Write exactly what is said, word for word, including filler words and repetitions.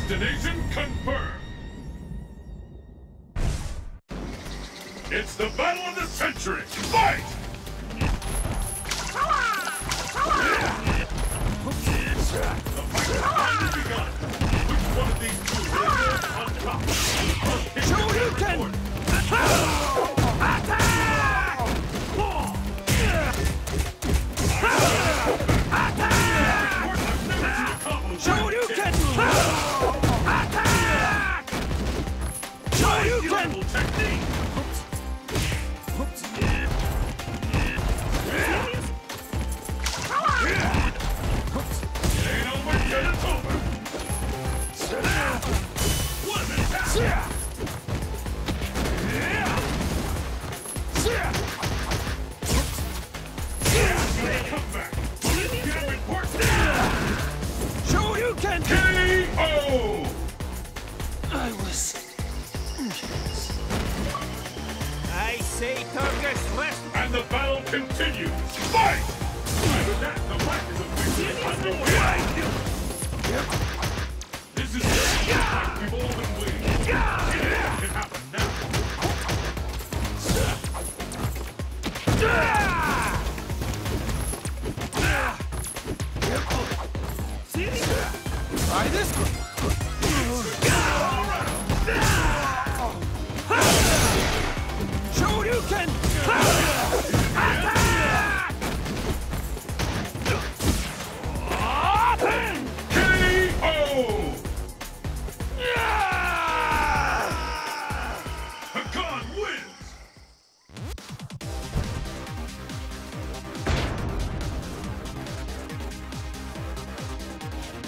Destination confirmed! It's the battle of the century! Fight! The fight has finally begun! Which one of these two will emerge on top? Shoryuken! Attack! Shoryuken! Attack! Shoryuken! Technique! It ain't over till it's over! What an attack! Come back! Get a report! Shoryuken! K O! I was... I say Turkish rest. And the battle continues! Fight! After that, the fight is officially underway! This is the fight we've all been waiting for! Anything can happen now! Try this one.